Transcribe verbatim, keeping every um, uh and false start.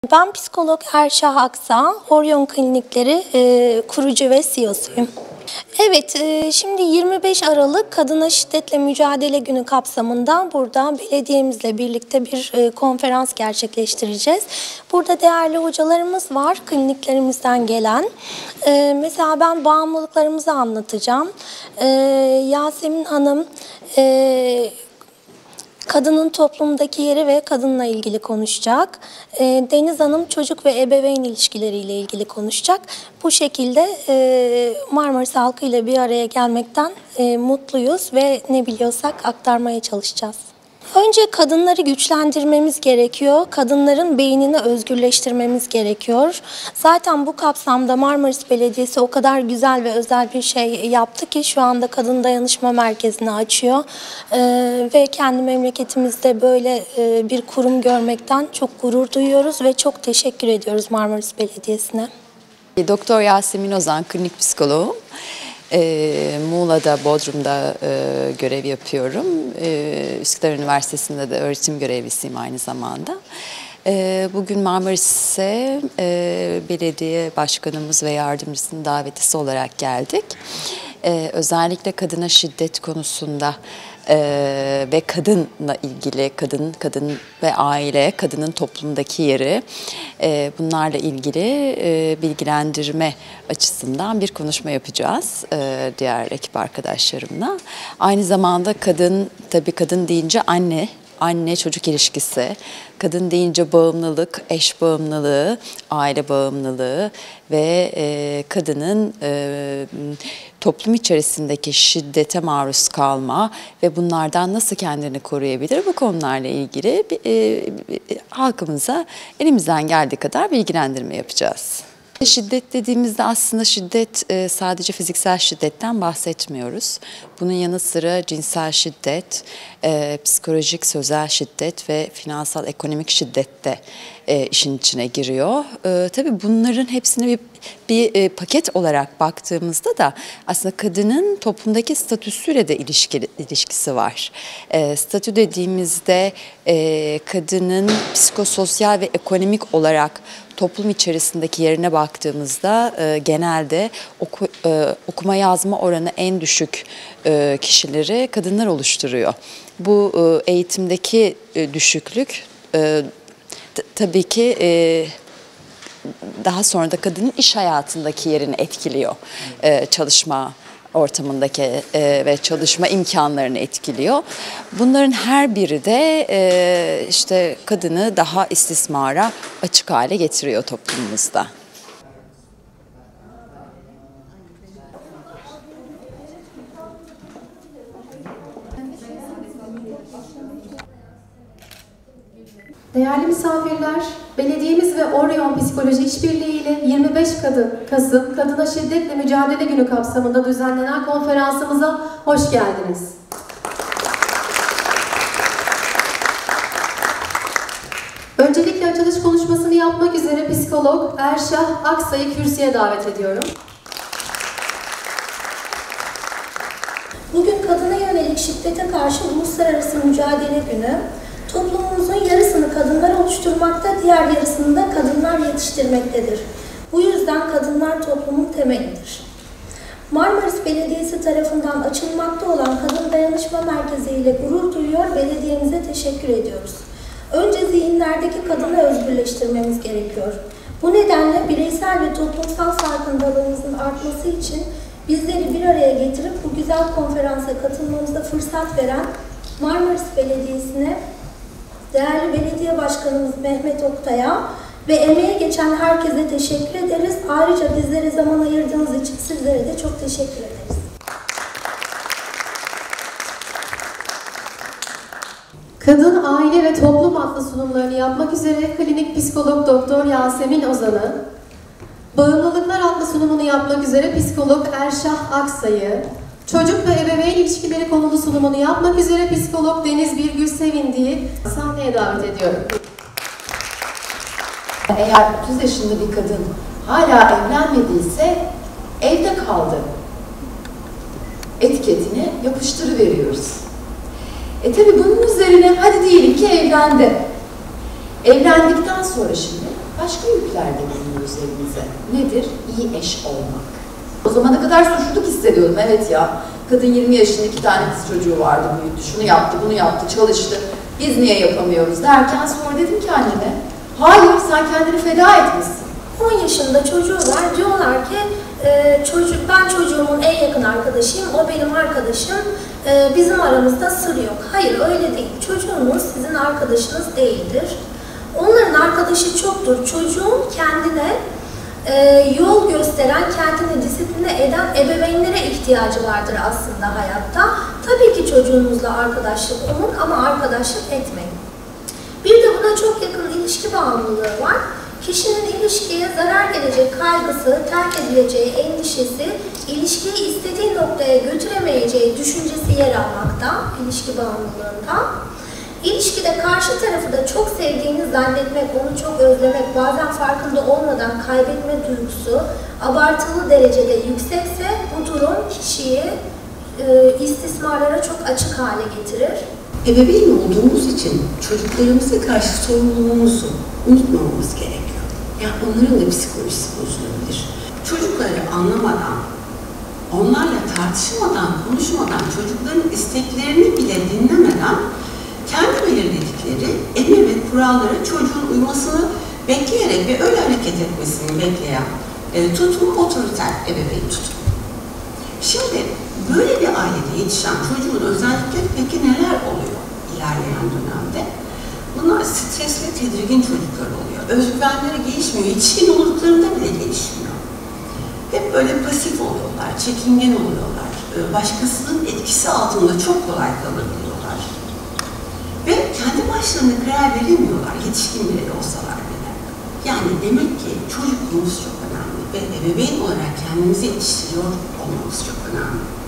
Ben psikolog Erşah Aksa, Orion Klinikleri e, kurucu ve C E O'suyum. Evet, e, şimdi yirmi beş Aralık Kadına Şiddetle Mücadele Günü kapsamında burada belediyemizle birlikte bir e, konferans gerçekleştireceğiz. Burada değerli hocalarımız var, kliniklerimizden gelen. E, mesela ben bağımlılıklarımızı anlatacağım. E, Yasemin Hanım... E, Kadının toplumdaki yeri ve kadınla ilgili konuşacak. E, Deniz Hanım çocuk ve ebeveyn ilişkileriyle ilgili konuşacak. Bu şekilde e, Marmaris halkı ile bir araya gelmekten e, mutluyuz ve ne biliyorsak aktarmaya çalışacağız. Önce kadınları güçlendirmemiz gerekiyor. Kadınların beynini özgürleştirmemiz gerekiyor. Zaten bu kapsamda Marmaris Belediyesi o kadar güzel ve özel bir şey yaptı ki şu anda Kadın Dayanışma Merkezi'ni açıyor. Ee, ve kendi memleketimizde böyle e, bir kurum görmekten çok gurur duyuyoruz ve çok teşekkür ediyoruz Marmaris Belediyesi'ne. Doktor Yasemin Ozan, klinik psikoloğum. E, Muğla'da, Bodrum'da e, görev yapıyorum. E, Üsküdar Üniversitesi'nde de öğretim görevlisiyim aynı zamanda. E, bugün Marmaris'e e, belediye başkanımız ve yardımcısının davetlisi olarak geldik. E, özellikle kadına şiddet konusunda Ee, ve kadınla ilgili, kadın, kadın ve aile, kadının toplumdaki yeri, e, bunlarla ilgili e, bilgilendirme açısından bir konuşma yapacağız e, diğer ekip arkadaşlarımla. Aynı zamanda kadın, tabii kadın deyince anne, anne çocuk ilişkisi, kadın deyince bağımlılık, eş bağımlılığı, aile bağımlılığı ve e, kadının e, toplum içerisindeki şiddete maruz kalma ve bunlardan nasıl kendini koruyabilir, bu konularla ilgili e, e, halkımıza elimizden geldiği kadar bilgilendirme yapacağız. Şiddet dediğimizde aslında şiddet e, sadece fiziksel şiddetten bahsetmiyoruz. Bunun yanı sıra cinsel şiddet, e, psikolojik, sözel şiddet ve finansal, ekonomik şiddet de e, işin içine giriyor. E, tabii bunların hepsine bir, bir e, paket olarak baktığımızda da aslında kadının toplumdaki statüsüyle de ilişki, ilişkisi var. E, statü dediğimizde e, kadının psikososyal ve ekonomik olarak toplum içerisindeki yerine baktığımızda e, genelde oku, e, okuma yazma oranı en düşük e, kişileri kadınlar oluşturuyor. Bu e, eğitimdeki e, düşüklük e, tabii ki e, daha sonra da kadının iş hayatındaki yerini etkiliyor, e, çalışma ortamındaki e, ve çalışma imkanlarını etkiliyor. Bunların her biri de e, işte kadını daha istismara açık hale getiriyor toplumumuzda. Değerli misafirler, belediyemiz ve Orion Psikoloji İşbirliği ile yirmi beş Kasım Kadına Şiddetle Mücadele Günü kapsamında düzenlenen konferansımıza hoş geldiniz. Öncelikle açılış konuşmasını yapmak üzere psikolog Erşah Aksa'yı kürsüye davet ediyorum. Bugün kadına yönelik şiddete karşı Uluslararası Mücadele Günü. Toplumumuzun yarısını kadınlar oluşturmakta, diğer yarısını da kadınlar yetiştirmektedir. Bu yüzden kadınlar toplumun temelidir. Marmaris Belediyesi tarafından açılmakta olan Kadın Dayanışma Merkezi ile gurur duyuyor, belediyemize teşekkür ediyoruz. Önce zihinlerdeki kadını özgürleştirmemiz gerekiyor. Bu nedenle bireysel ve toplumsal farkındalığımızın artması için bizleri bir araya getirip bu güzel konferansa katılmamıza fırsat veren Marmaris Belediyesi'ne, değerli belediye başkanımız Mehmet Oktay'a ve emeğe geçen herkese teşekkür ederiz. Ayrıca bizlere zaman ayırdığınız için sizlere de çok teşekkür ederiz. Kadın, Aile ve Toplum adlı sunumlarını yapmak üzere klinik psikolog Doktor Yasemin Ozan'ı, Bağımlılıklar adlı sunumunu yapmak üzere psikolog Erşah Aksa'yı, Çocuk ve ebeveyn ilişkileri konulu sunumunu yapmak üzere psikolog Deniz Birgül Sevindi'yi sahneye davet ediyorum. Eğer otuz yaşında bir kadın hala evlenmediyse evde kaldı etiketini yapıştırıveriyoruz. E tabi bunun üzerine hadi diyelim ki evlendi. Evlendikten sonra şimdi başka yükler de geliyor üzerimize. Nedir? İyi eş olmak. O zamana kadar suçluluk hissediyordum. Evet ya, kadın yirmi yaşında iki tane kız çocuğu vardı, büyüttü. Şunu yaptı, bunu yaptı, çalıştı. Biz niye yapamıyoruz derken sonra dedim ki anneme, hayır sen kendini feda etmişsin. on yaşında çocuğu var, diyorlar ki e, çocuk, ben çocuğumun en yakın arkadaşıyım, o benim arkadaşım, e, bizim aramızda sır yok. Hayır öyle değil, çocuğunuz sizin arkadaşınız değildir. Onların arkadaşı çoktur. Çocuğun kendine e, yol gösteren, kendini disipline eden ebeveynlere ihtiyacı vardır aslında hayatta. Tabii ki çocuğunuzla arkadaşlık olun ama arkadaşlık etmeyin. Bir de buna çok yakın ilişki bağımlılığı var. Kişinin ilişkiye zarar gelecek kaygısı, terk edileceği endişesi, ilişkiyi istediği noktaya götüremeyeceği düşüncesi yer almakta, ilişki bağımlılığında. İlişkide karşı tarafı da çok sevdiğini zannetmek, onu çok özlemek, bazen farkında olmadan kaybetme duygusu abartılı derecede yüksekse bu durum kişiyi e, istismarlara çok açık hale getirir. Ebeveyn olduğumuz için çocuklarımıza karşı sorumluluğumuzu unutmamamız gerekiyor. Yani onların da psikolojisi bozulabilir. Çocukları anlamadan, onlarla tartışmadan, konuşmadan, çocukların isteklerini bile dinlemeden kendi belirledikleri emir ve kurallara çocuğun uymasını bekleyerek ve öyle hareket etmesini bekleyen e, tutum otoriter ebeveyn tutum. Şimdi böyle bir ailede yetişen çocuğun özellikleri peki neler oluyor ilerleyen dönemde? Bunlar stres ve tedirgin çocuklar oluyor. Özgüvenleri gelişmiyor, yetişkin olduklarında bile gelişmiyor. Hep böyle pasif oluyorlar, çekingen oluyorlar. Başkasının etkisi altında çok kolay kalabiliyorlar. Ve kendi başlarına karar veremiyorlar, yetişkin bile olsalar bile. Yani demek ki çocukluğumuz çok önemli ve ebeveyn olarak kendimizi yetiştiriyor olmamız çok önemli.